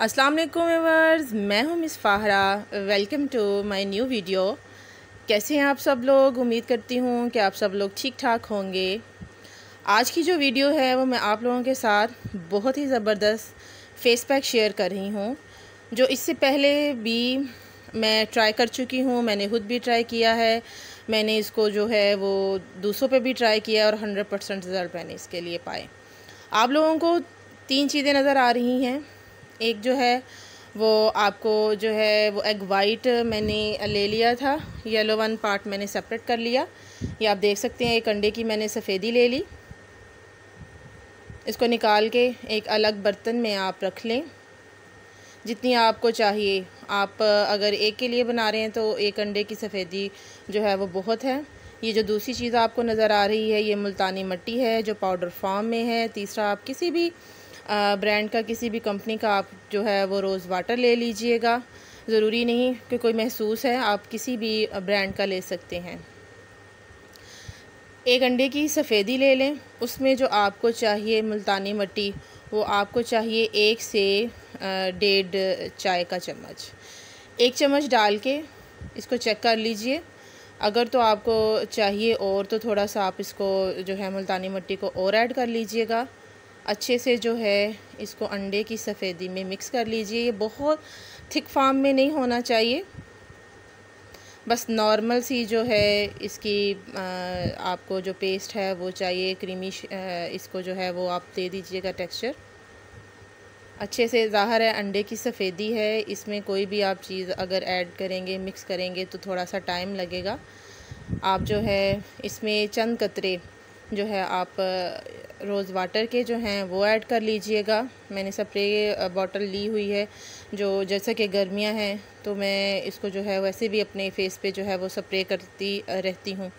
अस्सलाम वालेकुम व्यूअर्स, मैं हूं miss Fahra. Welcome to my new video. कैसे हैं आप सब लोग? उम्मीद करती हूं कि आप सब लोग ठीक ठाक होंगे। आज की जो वीडियो है वो मैं आप लोगों के साथ बहुत ही ज़बरदस्त फेस पैक शेयर कर रही हूं, जो इससे पहले भी मैं ट्राई कर चुकी हूं। मैंने खुद भी ट्राई किया है, मैंने इसको जो है वो दूसरों पे भी ट्राई किया और 100% रिज़ल्ट मैंने इसके लिए पाए। आप लोगों को 3 चीज़ें नज़र आ रही हैं। एक जो है वो आपको जो है वो एग वाइट मैंने ले लिया था, येलो वन पार्ट मैंने सेपरेट कर लिया। ये आप देख सकते हैं, एक अंडे की मैंने सफ़ेदी ले ली। इसको निकाल के एक अलग बर्तन में आप रख लें, जितनी आपको चाहिए। आप अगर एक के लिए बना रहे हैं तो एक अंडे की सफ़ेदी जो है वो बहुत है। ये जो दूसरी चीज़ आपको नज़र आ रही है ये मुल्तानी मिट्टी है, जो पाउडर फॉर्म में है। तीसरा, आप किसी भी ब्रांड का, किसी भी कंपनी का आप जो है वो रोज़ वाटर ले लीजिएगा। ज़रूरी नहीं कि कोई महसूस है, आप किसी भी ब्रांड का ले सकते हैं। एक अंडे की सफ़ेदी ले लें, उसमें जो आपको चाहिए मुल्तानी मिट्टी वो आपको चाहिए 1 से 1.5 चाय का चम्मच। 1 चम्मच डाल के इसको चेक कर लीजिए। अगर तो आपको चाहिए और तो थोड़ा सा आप इसको जो है मुल्तानी मिट्टी को और ऐड कर लीजिएगा। अच्छे से जो है इसको अंडे की सफ़ेदी में मिक्स कर लीजिए। ये बहुत थिक फॉर्म में नहीं होना चाहिए, बस नॉर्मल सी जो है इसकी आपको जो पेस्ट है वो चाहिए, क्रीमी इसको जो है वो आप दे दीजिएगा टेक्सचर अच्छे से। ज़ाहिर है अंडे की सफ़ेदी है, इसमें कोई भी आप चीज़ अगर ऐड करेंगे, मिक्स करेंगे तो थोड़ा सा टाइम लगेगा। आप जो है इसमें चंद कतरे जो है आप रोज़ वाटर के जो हैं वो ऐड कर लीजिएगा। मैंने स्प्रे बॉटल ली हुई है, जो जैसा कि गर्मियां हैं तो मैं इसको जो है वैसे भी अपने फेस पे जो है वो स्प्रे करती रहती हूँ।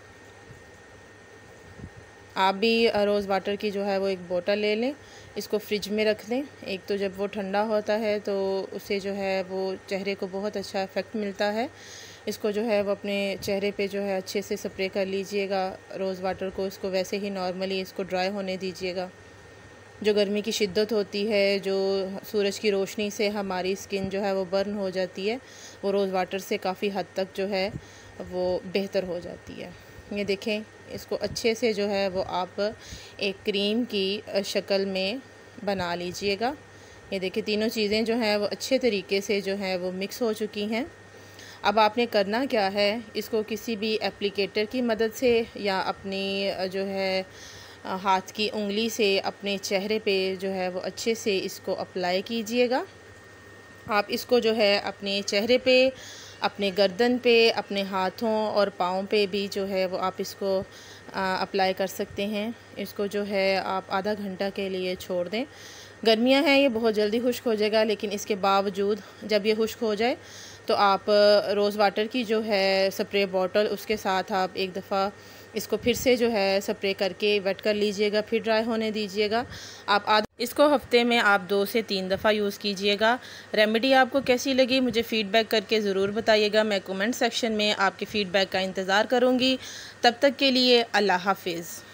आप भी रोज़ वाटर की जो है वो एक बोतल ले लें, इसको फ्रिज में रख दें। एक तो जब वो ठंडा होता है तो उससे जो है वो चेहरे को बहुत अच्छा इफ़ेक्ट मिलता है। इसको जो है वो अपने चेहरे पे जो है अच्छे से स्प्रे कर लीजिएगा रोज़ वाटर को। इसको वैसे ही नॉर्मली इसको ड्राई होने दीजिएगा। जो गर्मी की शिद्दत होती है, जो सूरज की रोशनी से हमारी स्किन जो है वो बर्न हो जाती है, वो रोज़ वाटर से काफ़ी हद तक जो है वो बेहतर हो जाती है। ये देखें, इसको अच्छे से जो है वो आप एक क्रीम की शक्ल में बना लीजिएगा। ये देखिए, तीनों चीज़ें जो हैं वो अच्छे तरीके से जो है वो मिक्स हो चुकी हैं। अब आपने करना क्या है, इसको किसी भी एप्लीकेटर की मदद से या अपनी जो है हाथ की उंगली से अपने चेहरे पे जो है वो अच्छे से इसको अप्लाई कीजिएगा। आप इसको जो है अपने चेहरे पे, अपने गर्दन पे, अपने हाथों और पाँव पे भी जो है वो आप इसको अप्लाई कर सकते हैं। इसको जो है आप आधा घंटा के लिए छोड़ दें। गर्मियां हैं, ये बहुत जल्दी खुश्क हो जाएगा, लेकिन इसके बावजूद जब ये खुश्क हो जाए तो आप रोज़ वाटर की जो है स्प्रे बॉटल, उसके साथ आप एक दफ़ा इसको फिर से जो है स्प्रे करके वेट कर लीजिएगा, फिर ड्राई होने दीजिएगा। आप इसको हफ्ते में आप 2 से 3 दफ़ा यूज़ कीजिएगा। रेमेडी आपको कैसी लगी मुझे फ़ीडबैक करके ज़रूर बताइएगा। मैं कमेंट सेक्शन में आपके फ़ीडबैक का इंतज़ार करूँगी। तब तक के लिए अल्लाह हाफ़िज़।